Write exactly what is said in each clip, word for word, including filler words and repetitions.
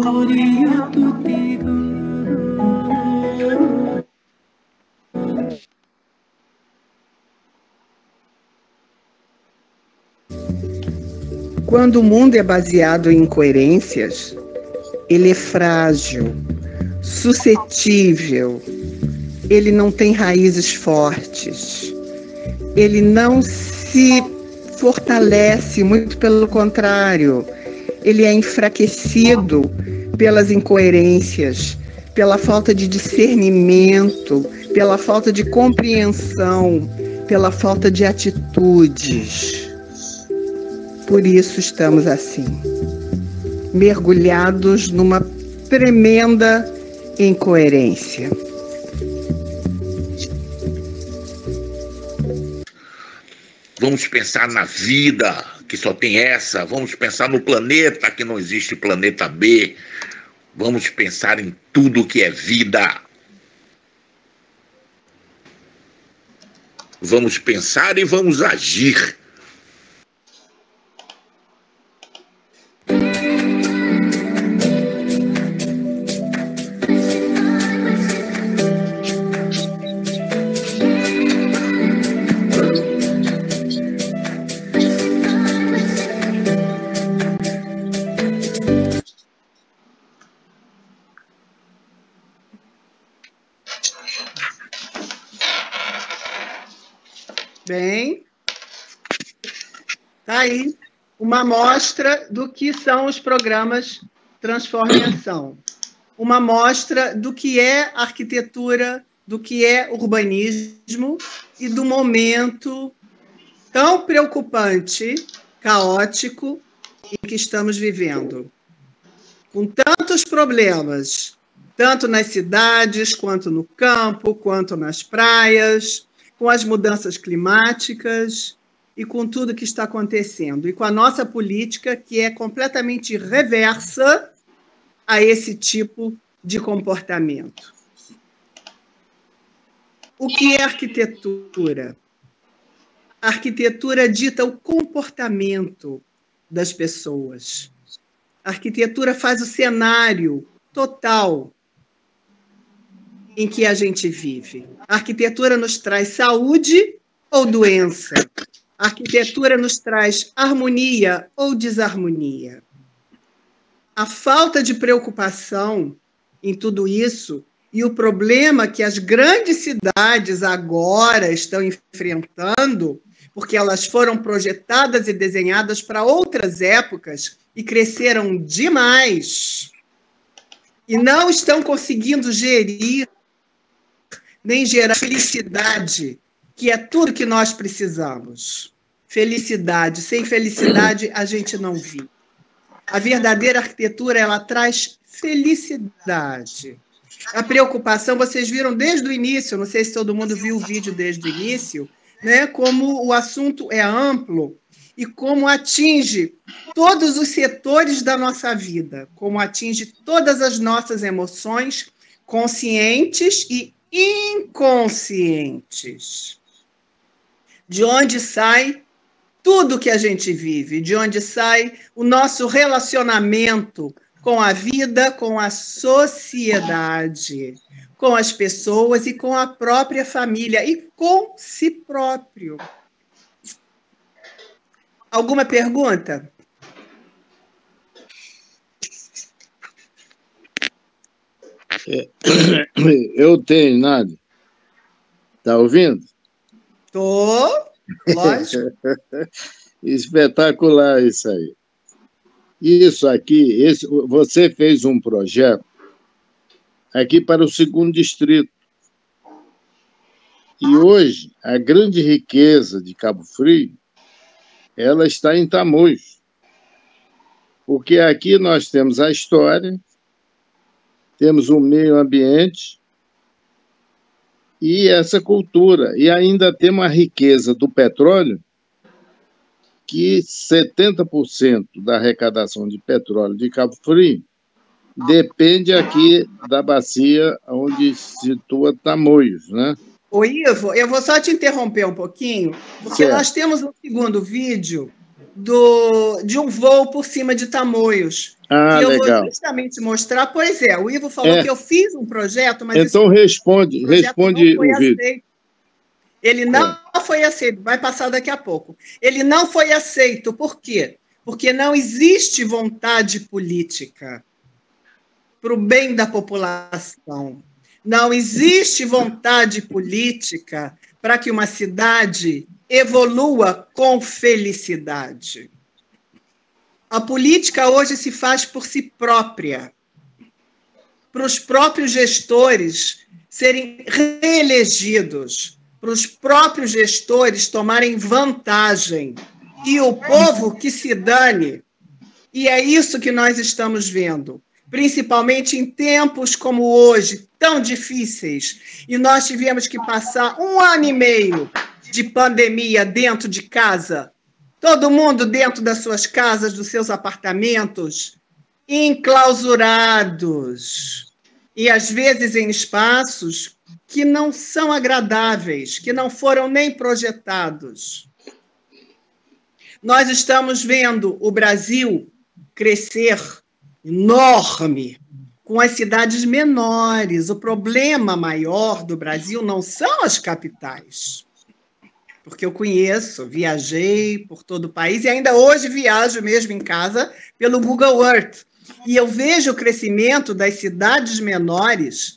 Quando o mundo é baseado em incoerências, ele é frágil, suscetível, ele não tem raízes fortes, ele não se fortalece, muito pelo contrário, ele é enfraquecido pelas incoerências, pela falta de discernimento, pela falta de compreensão, pela falta de atitudes. Por isso estamos assim, mergulhados numa tremenda incoerência. Vamos pensar na vida, que só tem essa. Vamos pensar no planeta, que não existe planeta B. Vamos pensar em tudo que é vida. Vamos pensar e vamos agir. Bem, tá aí uma amostra do que são os programas Transforma em Ação. Uma amostra do que é arquitetura, do que é urbanismo e do momento tão preocupante, caótico em que estamos vivendo. Com tantos problemas, tanto nas cidades, quanto no campo, quanto nas praias, com as mudanças climáticas e com tudo que está acontecendo. E com a nossa política, que é completamente reversa a esse tipo de comportamento. O que é arquitetura? A arquitetura dita o comportamento das pessoas. A arquitetura faz o cenário total em que a gente vive. A arquitetura nos traz saúde ou doença. A arquitetura nos traz harmonia ou desarmonia. A falta de preocupação em tudo isso e o problema que as grandes cidades agora estão enfrentando, porque elas foram projetadas e desenhadas para outras épocas e cresceram demais e não estão conseguindo gerir nem gerar felicidade, que é tudo que nós precisamos. Felicidade. Sem felicidade, a gente não vive. A verdadeira arquitetura, ela traz felicidade. A preocupação, vocês viram desde o início, não sei se todo mundo viu o vídeo desde o início, né, como o assunto é amplo e como atinge todos os setores da nossa vida, como atinge todas as nossas emoções, conscientes e inconscientes. De onde sai tudo que a gente vive, de onde sai o nosso relacionamento com a vida, com a sociedade, com as pessoas e com a própria família e com si próprio. Alguma pergunta? Eu tenho, Nádia. Está ouvindo? Estou, lógico. Espetacular isso aí. Isso aqui, esse, você fez um projeto aqui para o segundo distrito. E hoje, a grande riqueza de Cabo Frio, ela está em Tamoios. Porque aqui nós temos a história, temos o meio ambiente e essa cultura. E ainda temos a riqueza do petróleo, que setenta por cento da arrecadação de petróleo de Cabo Frio depende aqui da bacia onde se situa Tamoios, né? Ô, Ivo, eu vou só te interromper um pouquinho, porque certo. Nós temos um segundo vídeo do, de um voo por cima de Tamoios. Ah, e eu legal. vou justamente mostrar, pois é, o Ivo falou É. que eu fiz um projeto, mas Então esse responde, projeto responde não foi o vídeo. aceito. Ele não foi aceito, vai passar daqui a pouco. Ele não foi aceito, por quê? Porque não existe vontade política para o bem da população. Não existe vontade política para que uma cidade evolua com felicidade. A política hoje se faz por si própria, para os próprios gestores serem reelegidos, para os próprios gestores tomarem vantagem, e o povo que se dane. E é isso que nós estamos vendo, principalmente em tempos como hoje, tão difíceis, e nós tivemos que passar um ano e meio de pandemia dentro de casa, todo mundo dentro das suas casas, dos seus apartamentos, enclausurados, e às vezes em espaços que não são agradáveis, que não foram nem projetados. Nós estamos vendo o Brasil crescer enorme, com as cidades menores. O problema maior do Brasil não são as capitais, porque eu conheço, viajei por todo o país e ainda hoje viajo mesmo em casa pelo Google Earth. E eu vejo o crescimento das cidades menores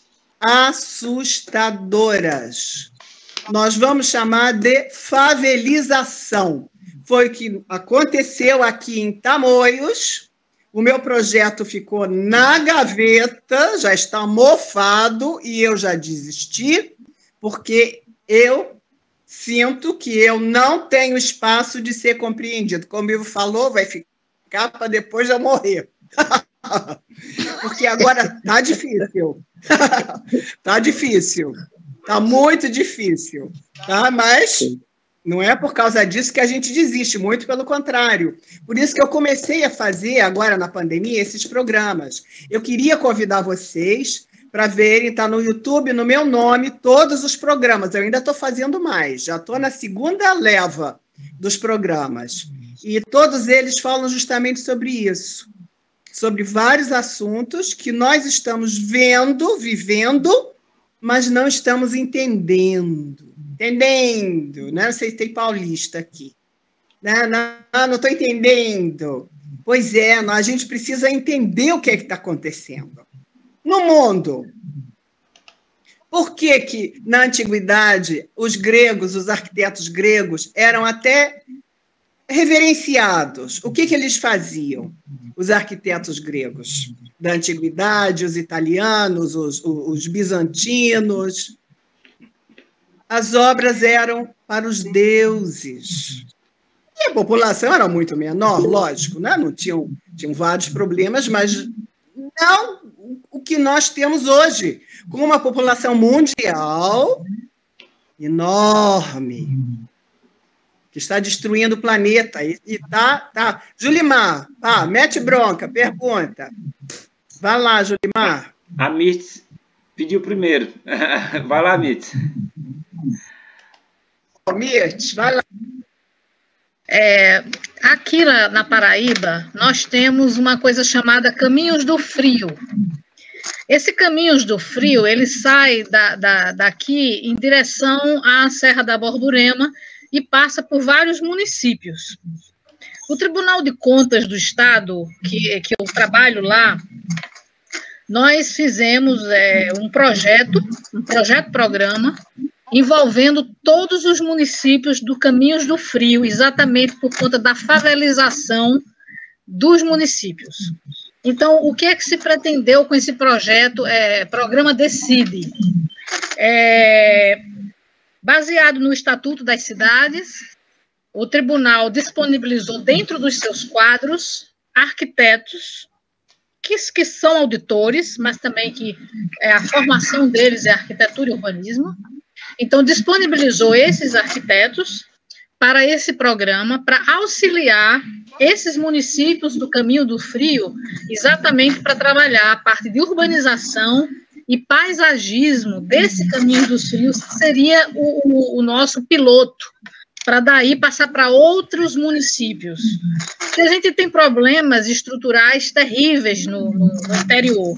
assustadoras. Nós vamos chamar de favelização. Foi o que aconteceu aqui em Tamoios. O meu projeto ficou na gaveta, já está mofado e eu já desisti, porque eu sinto que eu não tenho espaço de ser compreendido. Como o Ivo falou, vai ficar para depois de eu morrer. Porque agora está difícil. Está difícil. Está muito difícil. Tá? Mas não é por causa disso que a gente desiste, muito pelo contrário. Por isso que eu comecei a fazer, agora na pandemia, esses programas. Eu queria convidar vocês para verem, está no YouTube, no meu nome, todos os programas. Eu ainda estou fazendo mais, já estou na segunda leva dos programas. E todos eles falam justamente sobre isso, sobre vários assuntos que nós estamos vendo, vivendo, mas não estamos entendendo. Entendendo, né? Não sei se tem paulista aqui. Não, não, não estou entendendo. Pois é, a gente precisa entender o que é que está acontecendo no mundo. Por que que, na antiguidade, os gregos, os arquitetos gregos, eram até reverenciados? O que que eles faziam, os arquitetos gregos da antiguidade, os italianos, os, os bizantinos? As obras eram para os deuses. E a população era muito menor, lógico, né? Não tinham, tinham vários problemas, mas não o que nós temos hoje, com uma população mundial enorme, que está destruindo o planeta. E, e tá, tá. Julimar, tá, mete bronca, pergunta. Vai lá, Julimar. A Mirtz pediu primeiro. Vai lá, Mirtz. Mirtz, vai lá. É, aqui na, na Paraíba, nós temos uma coisa chamada Caminhos do Frio. Esse Caminhos do Frio, ele sai da, da, daqui em direção à Serra da Borborema e passa por vários municípios. O Tribunal de Contas do Estado, que, que eu trabalho lá, nós fizemos é, um projeto, um projeto-programa, envolvendo todos os municípios do Caminhos do Frio, exatamente por conta da favelização dos municípios. Então, o que é que se pretendeu com esse projeto, é, programa Decide? É, baseado no Estatuto das Cidades, o tribunal disponibilizou dentro dos seus quadros arquitetos que, que são auditores, mas também que é, a formação deles é arquitetura e urbanismo. Então, disponibilizou esses arquitetos para esse programa, para auxiliar esses municípios do Caminho do Frio, exatamente para trabalhar a parte de urbanização e paisagismo desse Caminho dos Frios, que seria o, o, o nosso piloto para daí passar para outros municípios. Porque a gente tem problemas estruturais terríveis no, no, no interior,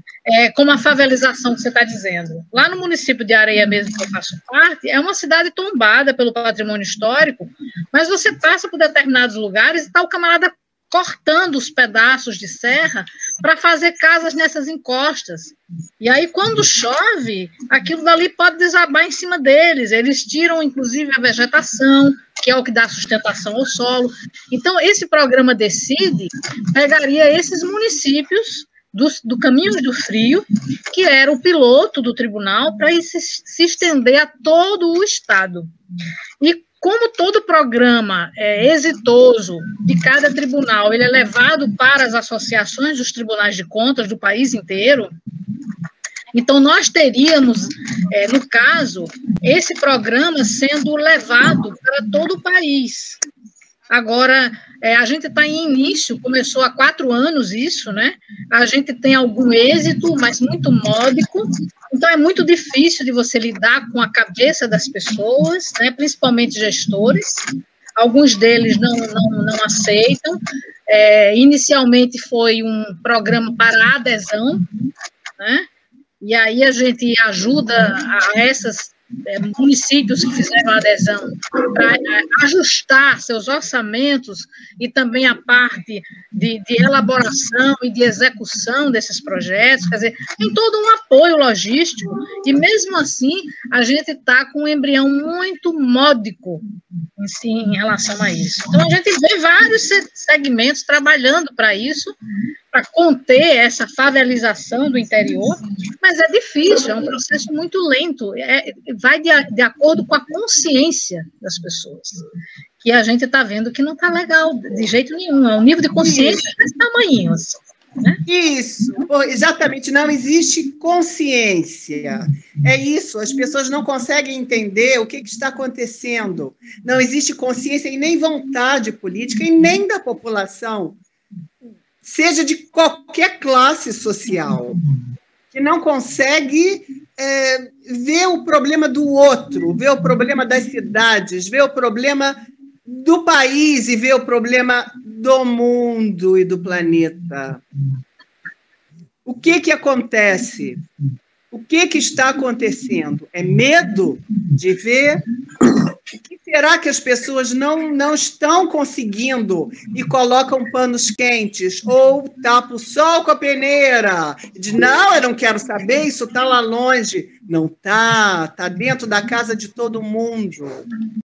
é, como a favelização que você está dizendo. Lá no município de Areia mesmo, que eu faço parte, é uma cidade tombada pelo patrimônio histórico, mas você passa por determinados lugares e está o camarada cortando os pedaços de serra para fazer casas nessas encostas. E aí, quando chove, aquilo dali pode desabar em cima deles. Eles tiram, inclusive, a vegetação, que é o que dá sustentação ao solo. Então, esse programa Decide pegaria esses municípios do, do Caminhos do Frio, que era o piloto do tribunal, para se, se estender a todo o estado. E como todo programa é, exitoso de cada tribunal, ele é levado para as associações dos tribunais de contas do país inteiro, então nós teríamos, é, no caso, esse programa sendo levado para todo o país. Agora, é, a gente está em início, começou há quatro anos isso, né? A gente tem algum êxito, mas muito módico. Então, é muito difícil de você lidar com a cabeça das pessoas, né? Principalmente gestores. Alguns deles não, não, não aceitam. É, inicialmente foi um programa para adesão, né? E aí a gente ajuda a essas É, municípios que fizeram adesão para ajustar seus orçamentos e também a parte de, de elaboração e de execução desses projetos, quer dizer, tem todo um apoio logístico, e mesmo assim a gente está com um embrião muito módico em, si, em relação a isso. Então a gente vê vários segmentos trabalhando para isso, para conter essa favelização do interior, mas é difícil, é um processo muito lento, é, vai de, de acordo com a consciência das pessoas, que a gente está vendo que não está legal de jeito nenhum, é um nível de consciência desse tamanho, assim, né? Isso, exatamente, não existe consciência, é isso, as pessoas não conseguem entender o que, que está acontecendo, não existe consciência e nem vontade política e nem da população, seja de qualquer classe social, que não consegue é, ver o problema do outro, ver o problema das cidades, ver o problema do país e ver o problema do mundo e do planeta. O que que acontece? O que que está acontecendo? É medo de ver? O que será que as pessoas não, não estão conseguindo e colocam panos quentes ou tapam o sol com a peneira? Diz, não, eu não quero saber, isso está lá longe. Não está, está dentro da casa de todo mundo.